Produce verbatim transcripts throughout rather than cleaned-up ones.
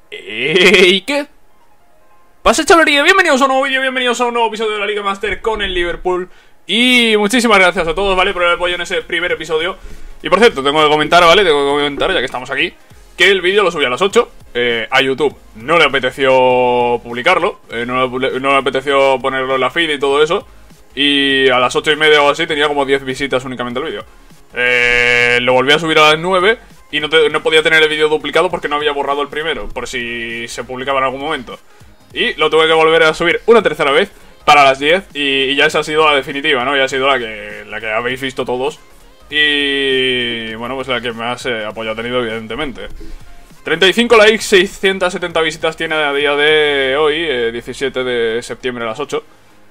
¿Y qué pasa, chavalería? Bienvenidos a un nuevo vídeo, bienvenidos a un nuevo episodio de la Liga Master con el Liverpool. Y muchísimas gracias a todos, ¿vale? Por el apoyo en ese primer episodio. Y por cierto, tengo que comentar, ¿vale? Tengo que comentar, ya que estamos aquí, que el vídeo lo subí a las ocho. eh, A YouTube no le apeteció publicarlo, eh, no, le, no le apeteció ponerlo en la feed y todo eso. Y a las ocho y media o así tenía como diez visitas únicamente el vídeo. eh, Lo volví a subir a las nueve. Y no, te, no podía tener el vídeo duplicado porque no había borrado el primero, por si se publicaba en algún momento. Y lo tuve que volver a subir una tercera vez para las diez. Y, y ya esa ha sido la definitiva, ¿no? Ya ha sido la que, la que habéis visto todos. Y bueno, pues la que más eh, apoyo ha tenido, evidentemente. treinta y cinco likes, seiscientas setenta visitas tiene a día de hoy, eh, diecisiete de septiembre a las ocho.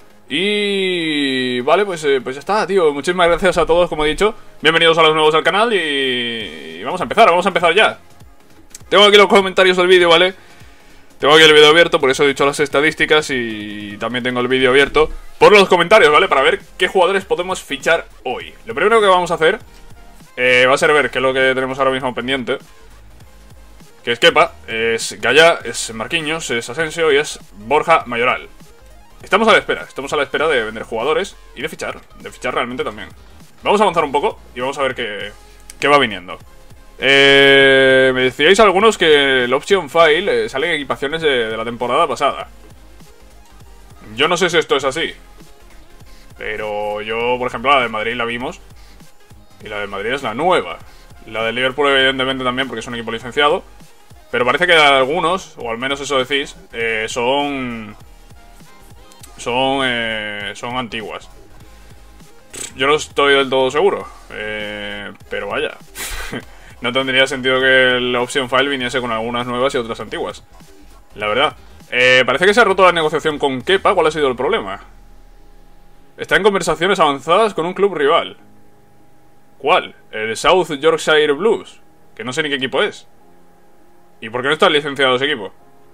Y... vale, pues, eh, pues ya está, tío. Muchísimas gracias a todos, como he dicho. Bienvenidos a los nuevos al canal y... y vamos a empezar, vamos a empezar ya. Tengo aquí los comentarios del vídeo, ¿vale? Tengo aquí el vídeo abierto, por eso he dicho las estadísticas. Y también tengo el vídeo abierto por los comentarios, ¿vale? Para ver qué jugadores podemos fichar hoy. Lo primero que vamos a hacer eh, va a ser ver qué es lo que tenemos ahora mismo pendiente. Que es Kepa, es Gaya, es Marquinhos, es Asensio y es Borja Mayoral. Estamos a la espera, estamos a la espera de vender jugadores y de fichar, de fichar realmente también. Vamos a avanzar un poco y vamos a ver qué, qué va viniendo. eh, Me decíais algunos que el option file eh, salen equipaciones de, de la temporada pasada. Yo no sé si esto es así, pero yo, por ejemplo, la de Madrid la vimos. Y la de Madrid es la nueva. La del Liverpool evidentemente también, porque es un equipo licenciado. Pero parece que algunos, o al menos eso decís, eh, son... Son, eh, son antiguas. Yo no estoy del todo seguro, eh, pero vaya. No tendría sentido que el option file viniese con algunas nuevas y otras antiguas, la verdad. eh, Parece que se ha roto la negociación con Kepa. ¿Cuál ha sido el problema? Está en conversaciones avanzadas con un club rival. ¿Cuál? El South Yorkshire Blues, que no sé ni qué equipo es. ¿Y por qué no está licenciado ese equipo?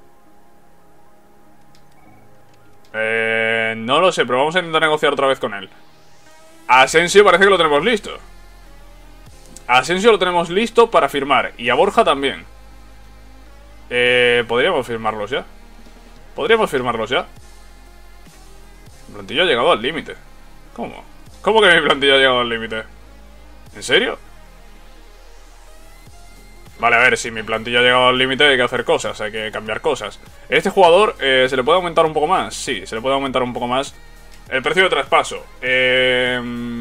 Eh, no lo sé, pero vamos a intentar negociar otra vez con él. Asensio parece que lo tenemos listo. Asensio lo tenemos listo para firmar. Y a Borja también. eh, Podríamos firmarlos ya. Podríamos firmarlos ya. Mi plantilla ha llegado al límite. ¿Cómo? ¿Cómo que mi plantilla ha llegado al límite? ¿En serio? Vale, a ver, si mi plantilla ha llegado al límite hay que hacer cosas, hay que cambiar cosas. Este jugador, eh, ¿se le puede aumentar un poco más? Sí, se le puede aumentar un poco más el precio de traspaso. eh,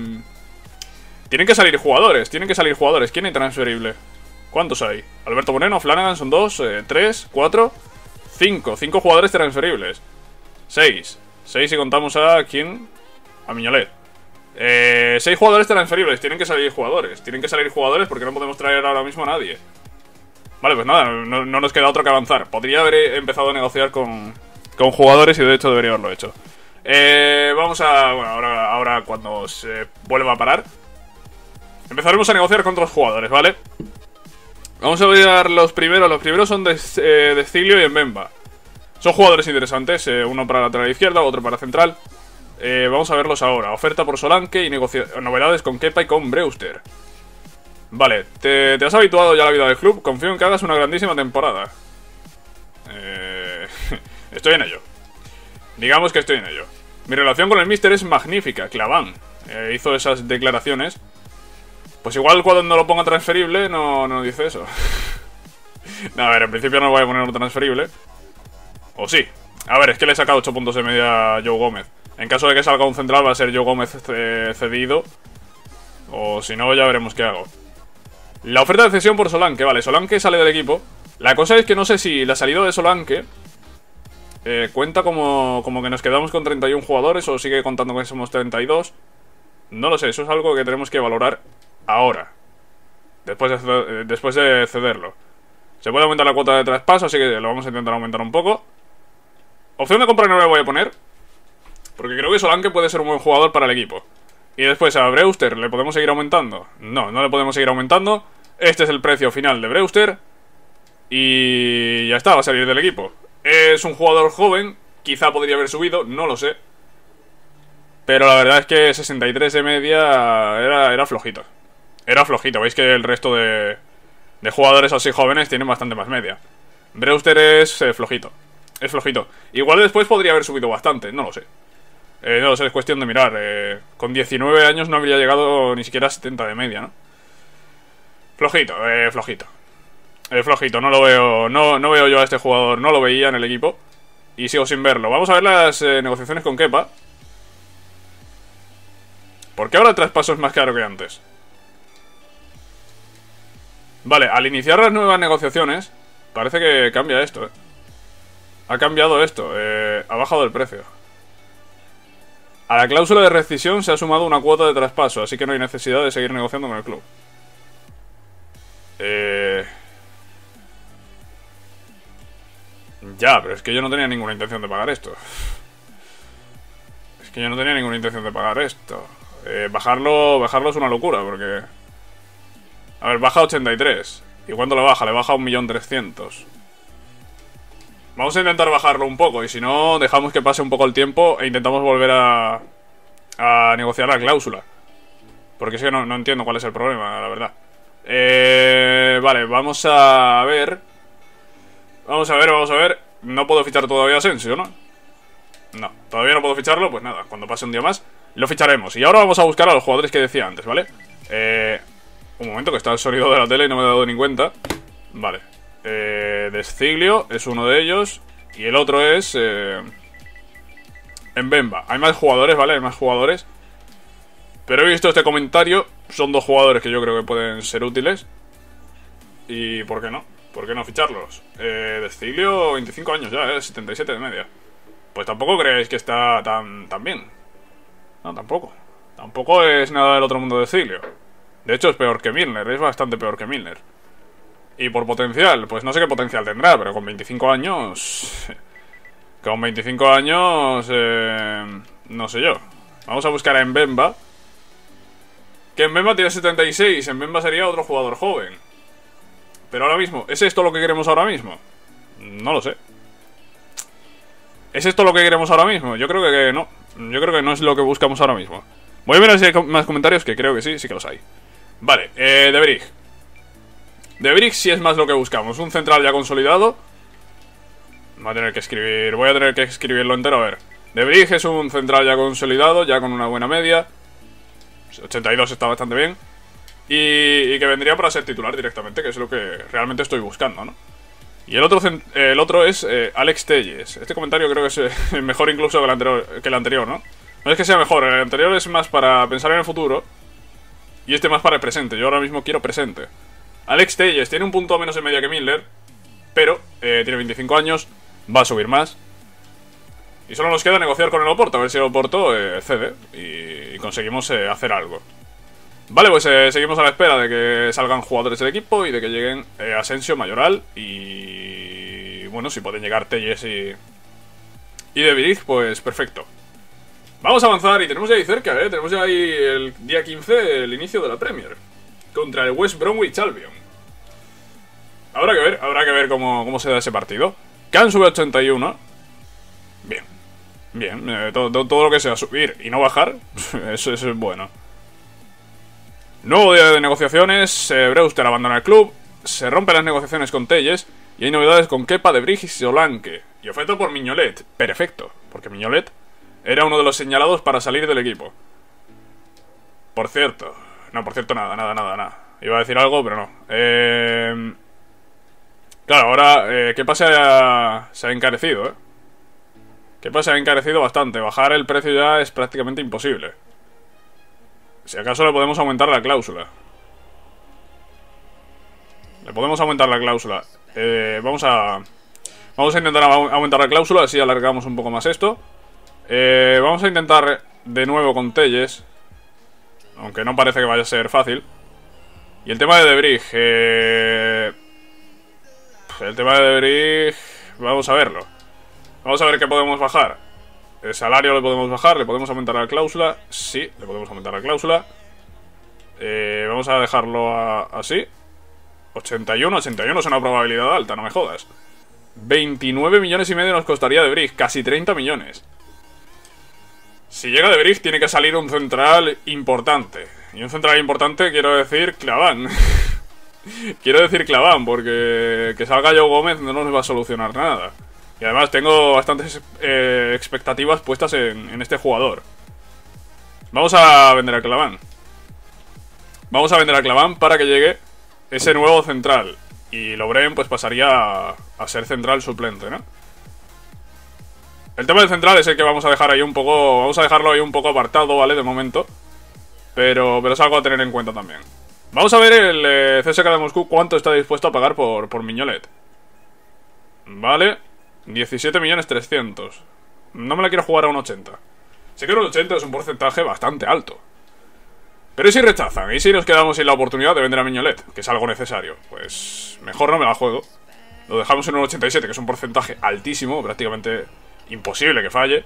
Tienen que salir jugadores, tienen que salir jugadores. ¿Quién hay transferible? ¿Cuántos hay? Alberto Moreno, Flanagan, son dos, eh, tres, cuatro, cinco. Cinco jugadores transferibles. Seis. Seis si contamos a... ¿quién? A Miñolet. Eh, seis jugadores transferibles, tienen que salir jugadores. Tienen que salir jugadores porque no podemos traer ahora mismo a nadie. Vale, pues nada, no, no nos queda otro que avanzar. Podría haber empezado a negociar con, con jugadores y de hecho debería haberlo hecho. eh, Vamos a... bueno, ahora, ahora cuando se vuelva a parar empezaremos a negociar con otros jugadores, ¿vale? Vamos a ver los primeros. Los primeros son de, eh, de Cilio y Mbemba. Son jugadores interesantes, eh, uno para lateral izquierda, otro para central. Eh, vamos a verlos ahora. Oferta por Solanke y novedades con Kepa y con Brewster. Vale, te, te has habituado ya a la vida del club. Confío en que hagas una grandísima temporada. eh, Estoy en ello. Digamos que estoy en ello. Mi relación con el Mister es magnífica. Claván eh, hizo esas declaraciones. Pues igual cuando no lo ponga transferible no, no dice eso. No, a ver, en principio no voy a ponerlo transferible. O sí. A ver, es que le he sacado ocho puntos de media a Joe Gómez. En caso de que salga un central va a ser Joe Gómez cedido. O si no, ya veremos qué hago. La oferta de cesión por Solanke. Vale, Solanke sale del equipo. La cosa es que no sé si la salida de Solanke eh, cuenta como, como que nos quedamos con treinta y uno jugadores o sigue contando que somos treinta y dos. No lo sé, eso es algo que tenemos que valorar ahora, Después de, después de cederlo. Se puede aumentar la cuota de traspaso, así que lo vamos a intentar aumentar un poco. Opción de compra no le voy a poner, porque creo que Solanke puede ser un buen jugador para el equipo. Y después a Brewster, ¿le podemos seguir aumentando? No, no le podemos seguir aumentando. Este es el precio final de Brewster. Y ya está, va a salir del equipo. Es un jugador joven, quizá podría haber subido, no lo sé. Pero la verdad es que sesenta y tres de media era, era flojito. Era flojito, veis que el resto de, de jugadores así jóvenes tienen bastante más media. Brewster es eh, flojito. Es flojito. Igual después podría haber subido bastante, no lo sé. Eh, no lo sé, es cuestión de mirar. Eh, con diecinueve años no habría llegado ni siquiera a setenta de media, ¿no? Flojito, eh, flojito. Eh, flojito, no lo veo. No, no veo yo a este jugador, no lo veía en el equipo. Y sigo sin verlo. Vamos a ver las eh, negociaciones con Kepa. ¿Por qué ahora el traspaso es más caro que antes? Vale, al iniciar las nuevas negociaciones parece que cambia esto, eh. Ha cambiado esto, eh, ha bajado el precio. A la cláusula de rescisión se ha sumado una cuota de traspaso, así que no hay necesidad de seguir negociando con el club. Eh... Ya, pero es que yo no tenía ninguna intención de pagar esto. Es que yo no tenía ninguna intención de pagar esto. Eh, bajarlo, bajarlo es una locura, porque... A ver, baja ochenta y tres. ¿Y cuánto le baja? Le baja un millón trescientos. Vamos a intentar bajarlo un poco, y si no, dejamos que pase un poco el tiempo e intentamos volver a, a negociar la cláusula. Porque es que no, no entiendo cuál es el problema, la verdad. Eh, vale, vamos a ver. Vamos a ver, vamos a ver. No puedo fichar todavía a Asensio, ¿no? No, todavía no puedo ficharlo, pues nada, cuando pase un día más lo ficharemos. Y ahora vamos a buscar a los jugadores que decía antes, ¿vale? Eh, un momento, que está el sonido de la tele y no me he dado ni cuenta. Vale. Eh, Desciglio es uno de ellos. Y el otro es eh, Mbemba. Hay más jugadores, ¿vale? Hay más jugadores. Pero he visto este comentario. Son dos jugadores que yo creo que pueden ser útiles. Y ¿por qué no? ¿Por qué no ficharlos? Eh, Desciglio, veinticinco años ya, ¿eh? setenta y siete de media. Pues tampoco creéis que está tan, tan bien. No, tampoco. Tampoco es nada del otro mundo de Desciglio. De hecho es peor que Milner, es bastante peor que Milner. Y por potencial, pues no sé qué potencial tendrá, pero con veinticinco años... Con veinticinco años... Eh, no sé yo. Vamos a buscar a Mbemba. Que Mbemba tiene setenta y seis, Mbemba sería otro jugador joven. Pero ahora mismo, ¿es esto lo que queremos ahora mismo? No lo sé. ¿Es esto lo que queremos ahora mismo? Yo creo que no. Yo creo que no es lo que buscamos ahora mismo. Voy a mirar si hay más comentarios, que creo que sí, sí que los hay. Vale, eh, De Vrij. De Vrij sí es más lo que buscamos. Un central ya consolidado. Voy a tener que escribir... Voy a tener que escribirlo entero, a ver. De Vrij es un central ya consolidado, ya con una buena media. ochenta y dos está bastante bien. Y, y que vendría para ser titular directamente, que es lo que realmente estoy buscando, ¿no? Y el otro, el otro es eh, Alex Telles. Este comentario creo que es eh, mejor incluso que el, anterior, que el anterior, ¿no? No es que sea mejor, el anterior es más para pensar en el futuro. Y este más para el presente, yo ahora mismo quiero presente. Alex Telles tiene un punto menos en media que Milner, pero eh, tiene veinticinco años, va a subir más. Y solo nos queda negociar con el Oporto, a ver si el Oporto eh, cede y, y conseguimos eh, hacer algo. Vale, pues eh, seguimos a la espera de que salgan jugadores del equipo y de que lleguen eh, Asensio, Mayoral y... Bueno, si pueden llegar Telles y... Y De Vrij, pues perfecto. Vamos a avanzar y tenemos ya ahí cerca, ¿eh? Tenemos ya ahí el día quince el inicio de la Premier. Contra el West Bromwich Albion. Habrá que ver, habrá que ver cómo, cómo se da ese partido. Can sube a ochenta y uno. Bien. Bien, eh, todo, todo, todo lo que sea subir y no bajar, eso, eso es bueno. Nuevo día de negociaciones, eh, Brewster abandona el club, se rompen las negociaciones con Telles y hay novedades con Kepa, De Vrij y Solanke. Y oferta por Mignolet, perfecto, porque Mignolet era uno de los señalados para salir del equipo. Por cierto, no, por cierto nada, nada, nada, nada. Iba a decir algo, pero no. Eh... Claro, ahora eh, Kepa se ha, se ha encarecido, ¿eh? Kepa se ha encarecido bastante, bajar el precio ya es prácticamente imposible. Si acaso le podemos aumentar la cláusula. Le podemos aumentar la cláusula. Eh, vamos a... Vamos a intentar aumentar la cláusula, así alargamos un poco más esto. Eh, vamos a intentar de nuevo con Telles. Aunque no parece que vaya a ser fácil. Y el tema de De Vrij. Eh... El tema de De Vrij... Vamos a verlo. Vamos a ver qué podemos bajar. El salario le podemos bajar, le podemos aumentar la cláusula. Sí, le podemos aumentar la cláusula. eh, Vamos a dejarlo a, así. ochenta y uno, ochenta y uno es una probabilidad alta, no me jodas. veintinueve millones y medio nos costaría De Vrij, casi treinta millones. Si llega De Vrij tiene que salir un central importante. Y un central importante quiero decir Klavan. Quiero decir Claván, porque que salga Joe Gómez no nos va a solucionar nada. Y además tengo bastantes eh, expectativas puestas en, en este jugador. Vamos a vender a Claván. Vamos a vender a Claván para que llegue ese nuevo central. Y Lovren pues pasaría a, a ser central suplente, ¿no? El tema del central es el que vamos a dejar ahí un poco... Vamos a dejarlo ahí un poco apartado, ¿vale? De momento. Pero, pero es algo a tener en cuenta también. Vamos a ver el eh, C S K A de Moscú cuánto está dispuesto a pagar por, por Mignolet. Vale. diecisiete millones trescientos. No me la quiero jugar a un ochenta. Sé que un ochenta es un porcentaje bastante alto. Pero ¿y si rechazan? ¿Y si nos quedamos sin la oportunidad de vender a Mignolet? Que es algo necesario. Pues mejor no me la juego. Lo dejamos en un ochenta y siete, que es un porcentaje altísimo, prácticamente imposible que falle.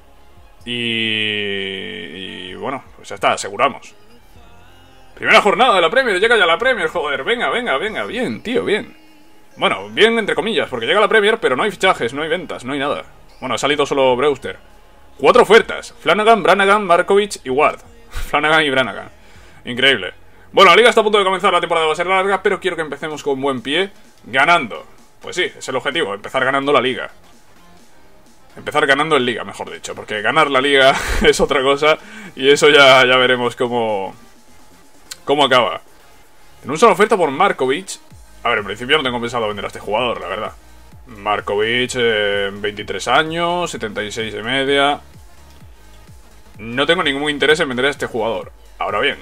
Y... y bueno, pues ya está, aseguramos. Primera jornada de la Premier, llega ya la Premier, joder, venga, venga, venga, bien, tío, bien. Bueno, bien entre comillas, porque llega la Premier, pero no hay fichajes, no hay ventas, no hay nada. Bueno, ha salido solo Brewster. Cuatro ofertas, Flanagan, Brannagan, Markovic y Ward. Flanagan y Brannagan, increíble. Bueno, la liga está a punto de comenzar, la temporada va a ser larga, pero quiero que empecemos con buen pie, ganando. Pues sí, es el objetivo, empezar ganando la liga. Empezar ganando en liga, mejor dicho, porque ganar la liga es otra cosa. Y eso ya, ya veremos cómo, cómo acaba. En una sola oferta por Markovic. A ver, en principio no tengo pensado vender a este jugador, la verdad. Markovic, eh, veintitrés años, setenta y seis de media. No tengo ningún interés en vender a este jugador. Ahora bien,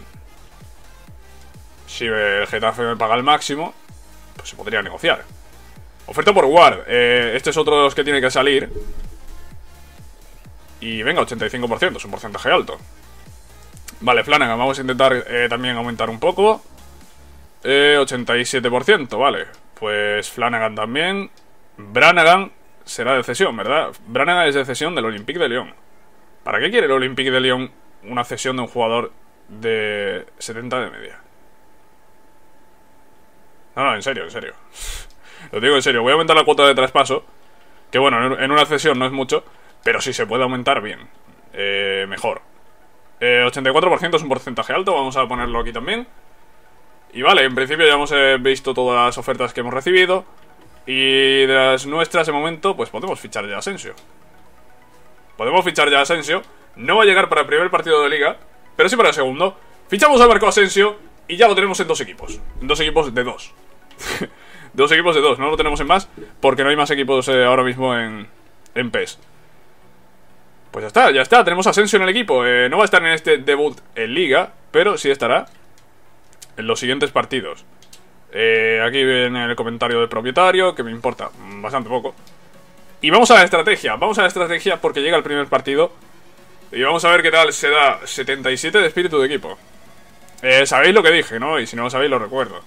si el Getafe me paga el máximo, pues se podría negociar. Oferta por Ward, eh, este es otro de los que tiene que salir. Y venga, ochenta y cinco por ciento, es un porcentaje alto. Vale, Flanagan, vamos a intentar eh, también aumentar un poco. eh, ochenta y siete por ciento, vale. Pues Flanagan también. Brannagan será de cesión, ¿verdad? Brannagan es de cesión del Olympique de Lyon. ¿Para qué quiere el Olympique de Lyon una cesión de un jugador de setenta de media? No, no, en serio, en serio. Lo digo en serio, voy a aumentar la cuota de traspaso. Que bueno, en una cesión no es mucho, pero si se puede aumentar, bien. Eh, mejor. Eh, ochenta y cuatro por ciento es un porcentaje alto, vamos a ponerlo aquí también. Y vale, en principio ya hemos eh, visto todas las ofertas que hemos recibido. Y de las nuestras de momento, pues podemos fichar ya a Asensio. Podemos fichar ya a Asensio. No va a llegar para el primer partido de liga, pero sí para el segundo. Fichamos a Marco Asensio y ya lo tenemos en dos equipos. En dos equipos de dos. Dos equipos de dos, no lo tenemos en más, porque no hay más equipos eh, ahora mismo en, en P E S. Pues ya está, ya está, tenemos a Asensio en el equipo. eh, No va a estar en este debut en liga, pero sí estará en los siguientes partidos. eh, Aquí viene el comentario del propietario, que me importa bastante poco. Y vamos a la estrategia, vamos a la estrategia porque llega el primer partido. Y vamos a ver qué tal se da. setenta y siete de espíritu de equipo. eh, Sabéis lo que dije, ¿no? Y si no lo sabéis lo recuerdo.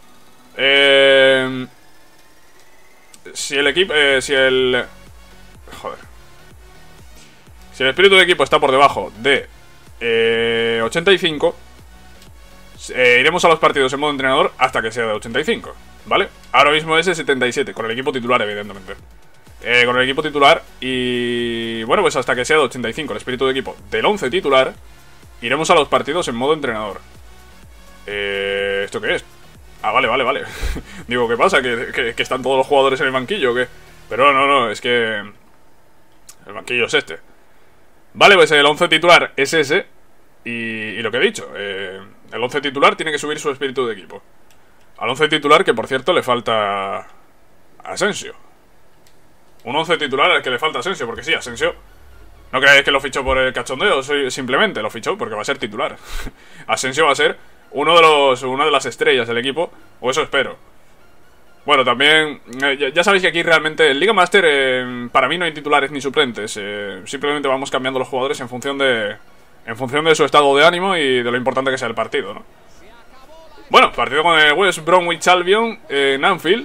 Eh, si el equipo... Eh, si el... Joder. Si el espíritu de equipo está por debajo de eh, ochenta y cinco, eh, iremos a los partidos en modo entrenador hasta que sea de ochenta y cinco, ¿vale? Ahora mismo es de setenta y siete, con el equipo titular, evidentemente. Eh, con el equipo titular y... Bueno, pues hasta que sea de ochenta y cinco el espíritu de equipo del once titular, iremos a los partidos en modo entrenador. Eh, ¿Esto qué es? Ah, vale, vale, vale. Digo, ¿qué pasa? ¿Que, que, ¿Que están todos los jugadores en el banquillo o qué? Pero no, no, es que... el banquillo es este. Vale, pues el once titular es ese. Y, y lo que he dicho, eh, el once titular tiene que subir su espíritu de equipo. Al once titular, que por cierto le falta Asensio. Un once titular al que le falta Asensio, porque sí, Asensio... No creáis que lo fichó por el cachondeo, soy, simplemente lo fichó porque va a ser titular. Asensio va a ser uno de los, una de las estrellas del equipo, o eso espero. Bueno, también, eh, ya, ya sabéis que aquí realmente en Liga Master eh, para mí no hay titulares ni suplentes. eh, Simplemente vamos cambiando los jugadores en función de En función de su estado de ánimo y de lo importante que sea el partido, ¿no? Bueno, partido con el West Bromwich Albion en Anfield.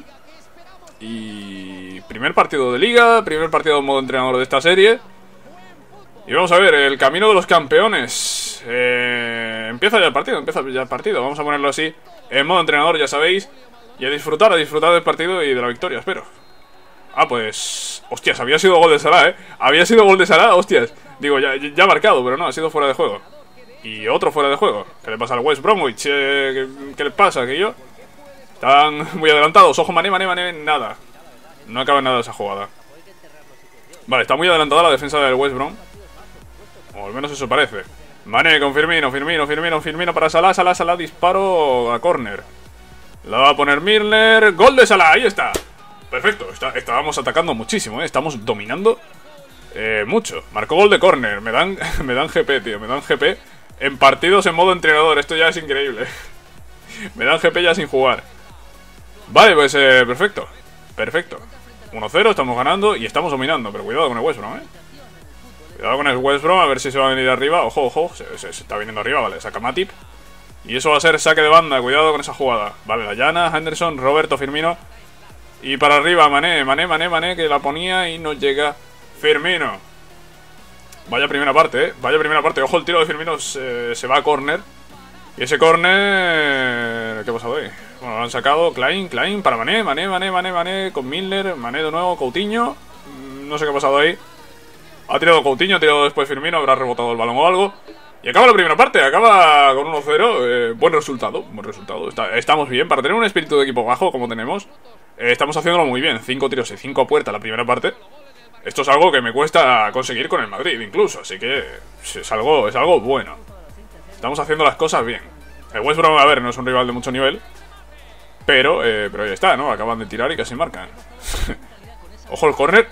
Y primer partido de Liga, primer partido en modo entrenador de esta serie. Y vamos a ver, el camino de los campeones. eh, Empieza ya el partido, empieza ya el partido. Vamos a ponerlo así, en modo entrenador, ya sabéis. Y a disfrutar, a disfrutar del partido y de la victoria, espero. Ah, pues... Hostias, había sido gol de Salah, ¿eh? Había sido gol de Salah, hostias. Digo, ya, ya marcado, pero no, ha sido fuera de juego. Y otro fuera de juego. ¿Qué le pasa al West Bromwich? Eh, ¿qué, ¿Qué le pasa? ¿Que yo? Están muy adelantados. Ojo, Mané, Mané, Mané, nada. No acaba nada esa jugada. Vale, está muy adelantada la defensa del West Brom. O al menos eso parece. Mané con Firmino, Firmino, Firmino, Firmino para Salah, Salah, Salah, disparo a córner. La va a poner Milner. Gol de Salah, ahí está. Perfecto, está, estábamos atacando muchísimo, ¿eh? Estamos dominando eh, mucho. Marcó gol de córner. Me dan, me dan G P, tío, me dan G P en partidos en modo entrenador. Esto ya es increíble. Me dan G P ya sin jugar. Vale, pues eh, perfecto. Perfecto. uno cero, estamos ganando y estamos dominando. Pero cuidado con el West Brom, eh. Cuidado con el West Brom, a ver si se va a venir arriba. Ojo, ojo, se, se, se está viniendo arriba, vale. Saca Matip. Y eso va a ser saque de banda, cuidado con esa jugada. Vale, la llana, Henderson, Roberto, Firmino. Y para arriba, Mané, Mané, Mané, Mané, que la ponía y no llega Firmino. Vaya primera parte, eh. Vaya primera parte. Ojo, el tiro de Firmino se, se va a córner. Y ese córner... ¿Qué ha pasado ahí? Bueno, lo han sacado. Klein, Klein para Mané, Mané, Mané, Mané, Mané. Con Milner, Mané de nuevo, Coutinho. No sé qué ha pasado ahí. Ha tirado Coutinho, ha tirado después Firmino. Habrá rebotado el balón o algo. Y acaba la primera parte, acaba con uno cero. eh, Buen resultado, buen resultado. Está, Estamos bien, para tener un espíritu de equipo bajo como tenemos. eh, Estamos haciéndolo muy bien, cinco tiros y cinco a puerta la primera parte. Esto es algo que me cuesta conseguir con el Madrid incluso. Así que es algo, es algo bueno. Estamos haciendo las cosas bien. El West Brom, a ver, no es un rival de mucho nivel. Pero, eh, pero ahí está, ¿no? Acaban de tirar y casi marcan. Ojo el córner.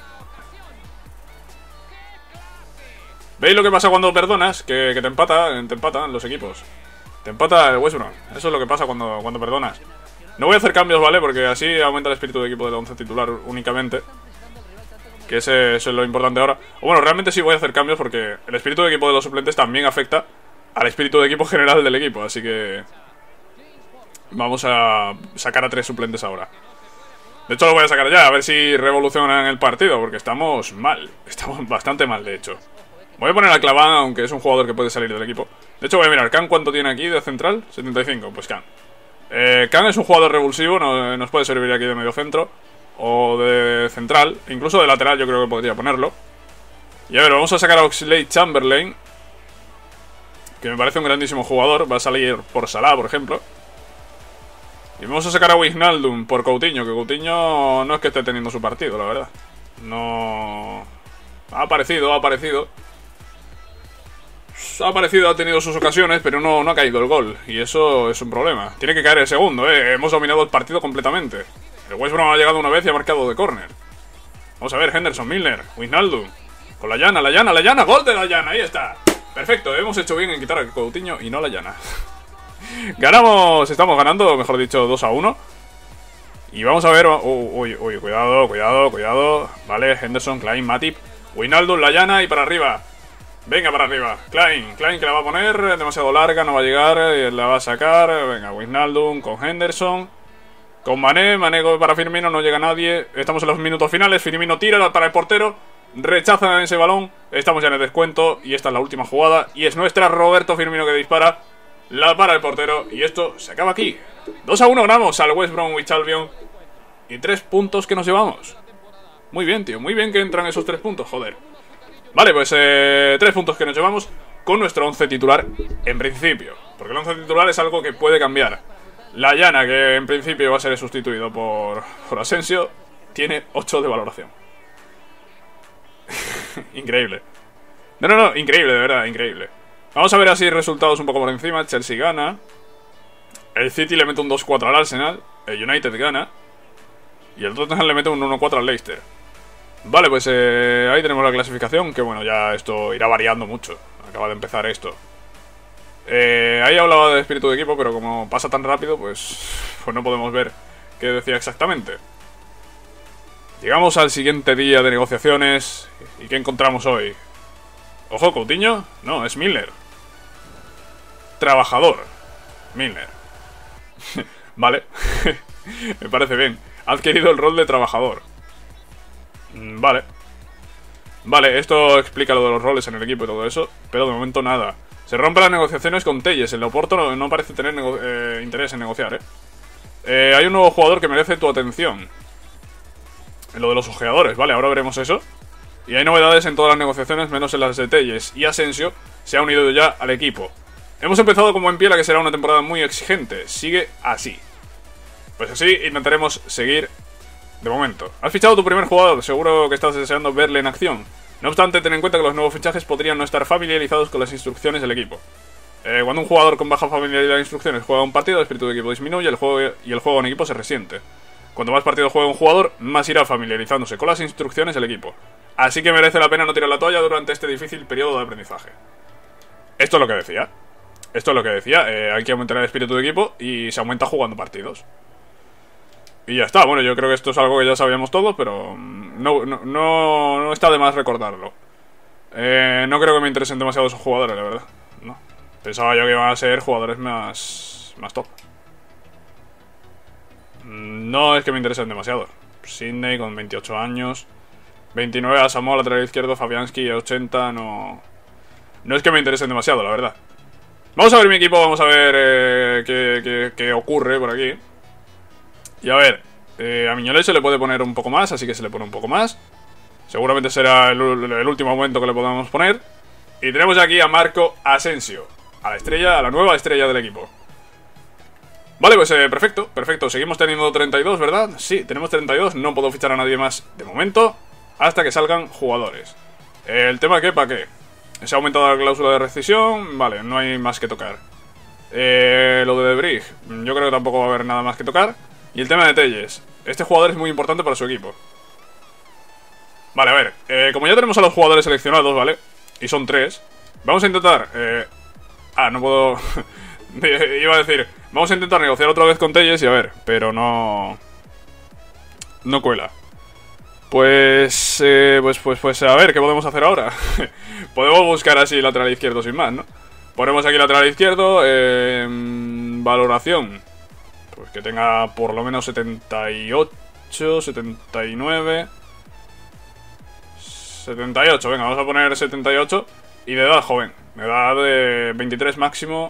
¿Veis lo que pasa cuando perdonas? Que, que te empatan, te empatan los equipos. Te empata el West Brom. Eso es lo que pasa cuando, cuando perdonas. No voy a hacer cambios, ¿vale? Porque así aumenta el espíritu de equipo del once titular únicamente. Que ese, eso es lo importante ahora. O bueno, realmente sí voy a hacer cambios porque el espíritu de equipo de los suplentes también afecta al espíritu de equipo general del equipo. Así que vamos a sacar a tres suplentes ahora. De hecho lo voy a sacar ya, a ver si revolucionan el partido. Porque estamos mal, estamos bastante mal de hecho. Voy a poner a Claván, aunque es un jugador que puede salir del equipo. De hecho voy a mirar, Can ¿cuánto tiene aquí de central? setenta y cinco, pues Can eh, Can es un jugador revulsivo, no, nos puede servir aquí de medio centro o de central, incluso de lateral yo creo que podría ponerlo. Y a ver, vamos a sacar a Oxlade-Chamberlain, que me parece un grandísimo jugador. Va a salir por Salah, por ejemplo. Y vamos a sacar a Wijnaldum por Coutinho, que Coutinho no es que esté teniendo su partido, la verdad. No... Ha aparecido, ha aparecido. Ha aparecido, ha tenido sus ocasiones, pero no, no ha caído el gol. Y eso es un problema. Tiene que caer el segundo, eh. Hemos dominado el partido completamente. El West Brom ha llegado una vez y ha marcado de córner. Vamos a ver, Henderson, Milner, Wijnaldum. Con la llana, la llana, la llana. Gol de la llana, ahí está. Perfecto, hemos hecho bien en quitar a Coutinho y no la llana. Ganamos, estamos ganando, mejor dicho, dos a uno. Y vamos a ver... Uy, uy, uy, cuidado, cuidado, cuidado. Vale, Henderson, Klein, Matip, Wijnaldum, la llana y para arriba. Venga, para arriba. Klein, Klein que la va a poner. Demasiado larga, no va a llegar. La va a sacar. Venga, Wijnaldum con Henderson. Con Mané. Mané para Firmino, no llega nadie. Estamos en los minutos finales. Firmino tira para el portero. Rechazan ese balón. Estamos ya en el descuento. Y esta es la última jugada. Y es nuestra Roberto Firmino que dispara. La para el portero. Y esto se acaba aquí. dos a uno ganamos al West Bromwich Albion. Y tres puntos que nos llevamos. Muy bien, tío. Muy bien que entran esos tres puntos, joder. Vale, pues eh, tres puntos que nos llevamos con nuestro once titular en principio. Porque el once titular es algo que puede cambiar. La llana, que en principio va a ser sustituido por, por Asensio, tiene ocho de valoración. Increíble. No, no, no, increíble, de verdad, increíble. Vamos a ver así resultados un poco por encima. Chelsea gana. El City le mete un dos cuatro al Arsenal. El United gana. Y el Tottenham le mete un uno cuatro al Leicester. Vale, pues eh, ahí tenemos la clasificación. Que bueno, ya esto irá variando mucho. Acaba de empezar esto. eh, Ahí hablaba de espíritu de equipo, pero como pasa tan rápido, pues, pues no podemos ver qué decía exactamente. Llegamos al siguiente día de negociaciones. ¿Y qué encontramos hoy? Ojo, Coutinho. No, es Milner. Trabajador Milner. Vale. Me parece bien. Ha adquirido el rol de trabajador. Vale. Vale, esto explica lo de los roles en el equipo y todo eso. Pero de momento nada. Se rompen las negociaciones con Telles. El Oporto no, no parece tener eh, interés en negociar, ¿eh? ¿eh? Hay un nuevo jugador que merece tu atención. En lo de los ojeadores, vale, ahora veremos eso. Y hay novedades en todas las negociaciones, menos en las de Telles. Y Asensio se ha unido ya al equipo. Hemos empezado como en pie la que será una temporada muy exigente. Sigue así. Pues así intentaremos seguir de momento. Has fichado tu primer jugador, seguro que estás deseando verle en acción. No obstante, ten en cuenta que los nuevos fichajes podrían no estar familiarizados con las instrucciones del equipo. Eh, cuando un jugador con baja familiaridad de instrucciones juega un partido, el espíritu de equipo disminuye el juego y el juego en equipo se resiente. Cuanto más partidos juega un jugador, más irá familiarizándose con las instrucciones del equipo. Así que merece la pena no tirar la toalla durante este difícil periodo de aprendizaje. Esto es lo que decía. Esto es lo que decía. Eh, hay que aumentar el espíritu de equipo y se aumenta jugando partidos. Y ya está. Bueno, yo creo que esto es algo que ya sabíamos todos, pero no, no, no, no está de más recordarlo. Eh, no creo que me interesen demasiado esos jugadores, la verdad. No. Pensaba yo que iban a ser jugadores más, más top. No es que me interesen demasiado. Sidney con veintiocho años. veintinueve a Samoa, lateral izquierdo. Fabianski ochenta. No, no es que me interesen demasiado, la verdad. Vamos a ver mi equipo. Vamos a ver eh, qué, qué, qué ocurre por aquí. Y a ver, eh, a Mignolet se le puede poner un poco más, así que se le pone un poco más. Seguramente será el, el último momento que le podamos poner. Y tenemos aquí a Marco Asensio, a la estrella, a la nueva estrella del equipo. Vale, pues eh, perfecto, perfecto. Seguimos teniendo treinta y dos, ¿verdad? Sí, tenemos treinta y dos. No puedo fichar a nadie más de momento hasta que salgan jugadores. eh, El tema que, ¿para qué? Se ha aumentado la cláusula de rescisión. Vale, no hay más que tocar. eh, Lo de Debrig, yo creo que tampoco va a haber nada más que tocar. Y el tema de Telles. Este jugador es muy importante para su equipo. Vale, a ver, eh, como ya tenemos a los jugadores seleccionados, ¿vale? Y son tres. Vamos a intentar eh... Ah, no puedo... Iba a decir, vamos a intentar negociar otra vez con Telles y a ver, pero no... No cuela. Pues, eh, pues, pues, pues, a ver, ¿qué podemos hacer ahora? Podemos buscar así lateral izquierdo sin más, ¿no? Ponemos aquí lateral izquierdo, eh, valoración. Pues que tenga por lo menos setenta y ocho, setenta y nueve... setenta y ocho, venga, vamos a poner setenta y ocho. Y de edad joven, de edad de veintitrés máximo.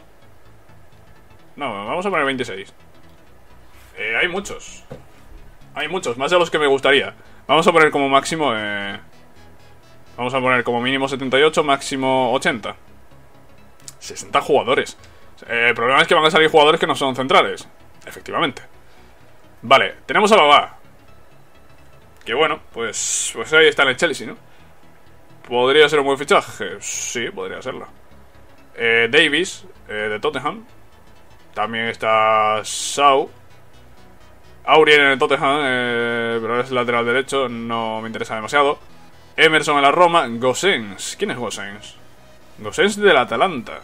No, vamos a poner veintiséis. eh, Hay muchos. Hay muchos, más de los que me gustaría. Vamos a poner como máximo eh... Vamos a poner como mínimo setenta y ocho, máximo ochenta. sesenta jugadores. eh, El problema es que van a salir jugadores que no son centrales. Efectivamente. Vale, tenemos a Babá. Que bueno, pues, pues ahí está en el Chelsea, ¿no? ¿Podría ser un buen fichaje? Sí, podría serlo. eh, Davis, eh, de Tottenham. También está Shaw. Aurien en el Tottenham, eh, pero es lateral derecho, no me interesa demasiado. Emerson en la Roma. Gosens. ¿Quién es Gosens? Gosens del Atalanta.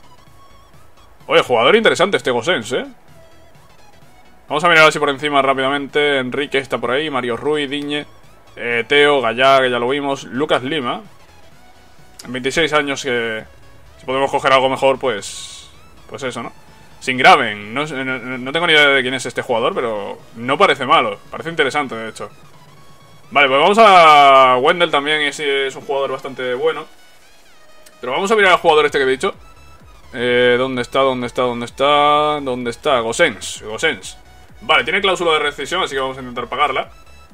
Oye, jugador interesante este Gosens, ¿eh? Vamos a mirar así por encima rápidamente. Enrique está por ahí, Mario Rui, Digne, eh, Teo, Gallá, que ya lo vimos. Lucas Lima. En veintiséis años que... Si podemos coger algo mejor, pues... Pues eso, ¿no? Sin Graven, no, no, no tengo ni idea de quién es este jugador, pero no parece malo, parece interesante de hecho. Vale, pues vamos a Wendell también, ese es un jugador bastante bueno. Pero vamos a mirar al jugador este que he dicho. eh, ¿Dónde está? ¿Dónde está? ¿Dónde está? ¿Dónde está? Gosens, Gosens. Vale, tiene cláusula de rescisión, así que vamos a intentar pagarla.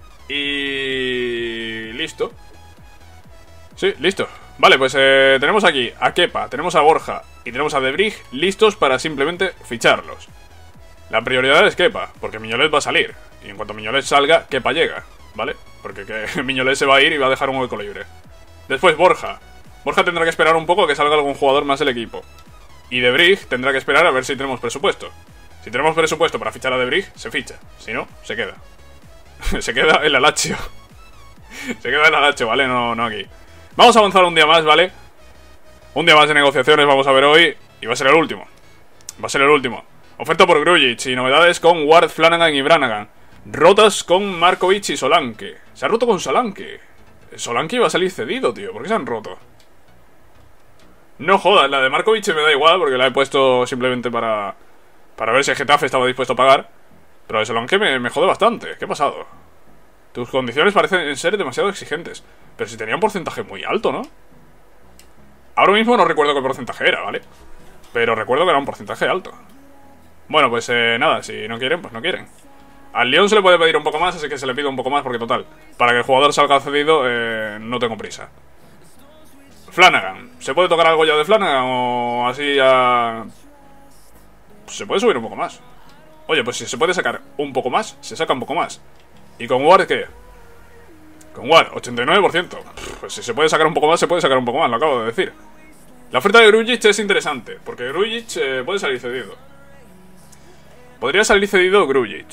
Y... listo. Sí, listo. Vale, pues eh, tenemos aquí a Kepa, tenemos a Borja y tenemos a Debrig listos para simplemente ficharlos. La prioridad es Kepa, porque Mignolet va a salir. Y en cuanto Mignolet salga, Kepa llega, ¿vale? Porque que Mignolet se va a ir y va a dejar un hueco libre. Después Borja. Borja tendrá que esperar un poco a que salga algún jugador más del equipo. Y Debrig tendrá que esperar a ver si tenemos presupuesto. Si tenemos presupuesto para fichar a Debrig, se ficha. Si no, se queda. Se queda en la Lazio. Se queda en la Lazio, ¿vale? No, no aquí. Vamos a avanzar un día más, ¿vale? Un día más de negociaciones vamos a ver hoy. Y va a ser el último. Va a ser el último. Oferta por Grujic y novedades con Ward, Flanagan y Brannagan. Rotas con Markovic y Solanke. Se ha roto con Solanke. Solanke iba a salir cedido, tío. ¿Por qué se han roto? No jodas, la de Markovic me da igual porque la he puesto simplemente para... Para ver si el Getafe estaba dispuesto a pagar. Pero de Solanke me, me jode bastante. ¿Qué ha pasado? Tus condiciones parecen ser demasiado exigentes. Pero si tenía un porcentaje muy alto, ¿no? Ahora mismo no recuerdo qué porcentaje era, ¿vale? Pero recuerdo que era un porcentaje alto. Bueno, pues eh, nada, si no quieren, pues no quieren. Al Lyon se le puede pedir un poco más, así que se le pide un poco más porque total, para que el jugador salga cedido, eh, no tengo prisa. Flanagan, ¿se puede tocar algo ya de Flanagan o así ya...? Se puede subir un poco más. Oye, pues si se puede sacar un poco más, se saca un poco más. ¿Y con Ward qué? Con Ward, ochenta y nueve por ciento. Pues si se puede sacar un poco más, se puede sacar un poco más, lo acabo de decir. La oferta de Grujic es interesante, porque Grujic eh, puede salir cedido. Podría salir cedido Grujic.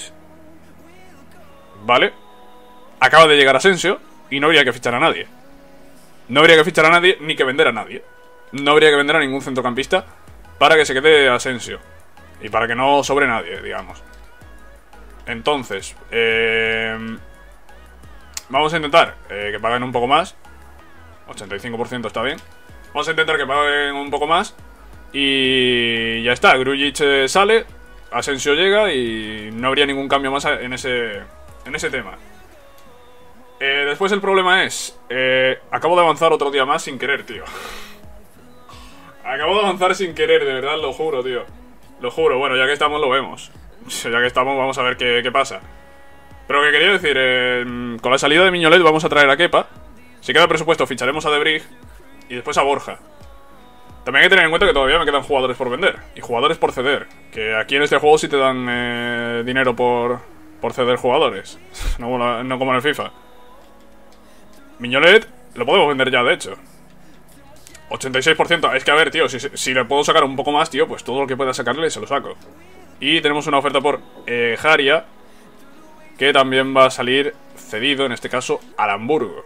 Vale. Acaba de llegar Asensio y no habría que fichar a nadie. No habría que fichar a nadie ni que vender a nadie. No habría que vender a ningún centrocampista para que se quede Asensio. Y para que no sobre nadie, digamos. Entonces, eh, vamos a intentar eh, que paguen un poco más. ochenta y cinco por ciento está bien. Vamos a intentar que paguen un poco más. Y ya está, Grujic eh, sale, Asensio llega y no habría ningún cambio más en ese, en ese tema. Eh, después el problema es, eh, acabo de avanzar otro día más sin querer, tío. Acabo de avanzar sin querer, de verdad, lo juro, tío. Lo juro, bueno, ya que estamos lo vemos. Ya que estamos vamos a ver qué, qué pasa. Pero lo que quería decir, eh, con la salida de Mignolet vamos a traer a Kepa. Si queda presupuesto ficharemos a De Brig y después a Borja. También hay que tener en cuenta que todavía me quedan jugadores por vender y jugadores por ceder. Que aquí en este juego sí te dan eh, dinero por, por ceder jugadores. No como, la, no como en el FIFA. Mignolet lo podemos vender ya, de hecho. ochenta y seis por ciento. Es que a ver, tío, si, si le puedo sacar un poco más, tío, pues todo lo que pueda sacarle se lo saco. Y tenemos una oferta por eh, Haria, que también va a salir cedido, en este caso, al Hamburgo.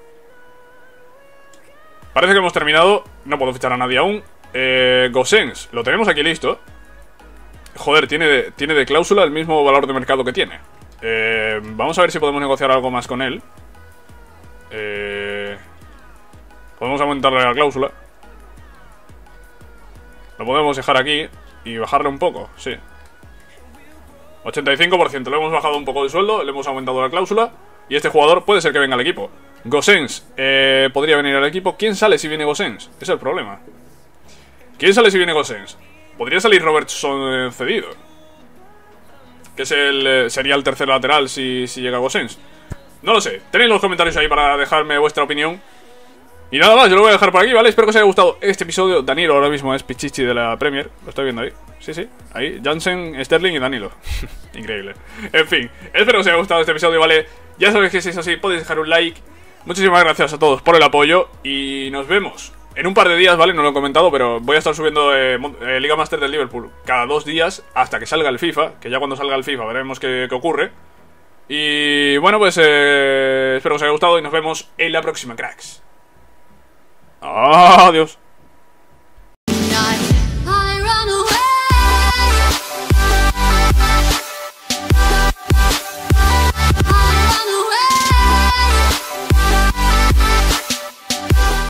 Parece que hemos terminado. No puedo fichar a nadie aún. eh, Gosens, lo tenemos aquí listo. Joder, tiene de, tiene de cláusula el mismo valor de mercado que tiene. eh, Vamos a ver si podemos negociar algo más con él. eh, Podemos aumentarle la cláusula. Lo podemos dejar aquí y bajarle un poco, sí. ochenta y cinco por ciento, le hemos bajado un poco de sueldo, le hemos aumentado la cláusula. Y este jugador puede ser que venga al equipo. Gosens eh, podría venir al equipo. ¿Quién sale si viene Gosens? Ese es el problema. ¿Quién sale si viene Gosens? Podría salir Robertson eh, cedido, que es el, eh, sería el tercer lateral si, si llega Gosens. No lo sé, tenéis los comentarios ahí para dejarme vuestra opinión. Y nada más, yo lo voy a dejar por aquí, ¿vale? Espero que os haya gustado este episodio. Danilo ahora mismo es Pichichi de la Premier. Lo estoy viendo ahí. Sí, sí, ahí, Jansen, Sterling y Danilo. Increíble. En fin, espero que os haya gustado este episodio, ¿vale? Ya sabéis que si es así, podéis dejar un like. Muchísimas gracias a todos por el apoyo. Y nos vemos en un par de días, ¿vale? No lo he comentado, pero voy a estar subiendo eh, eh, Liga Master del Liverpool cada dos días hasta que salga el FIFA. Que ya cuando salga el FIFA veremos qué, qué ocurre. Y bueno, pues eh, espero que os haya gustado y nos vemos en la próxima, cracks. Adiós.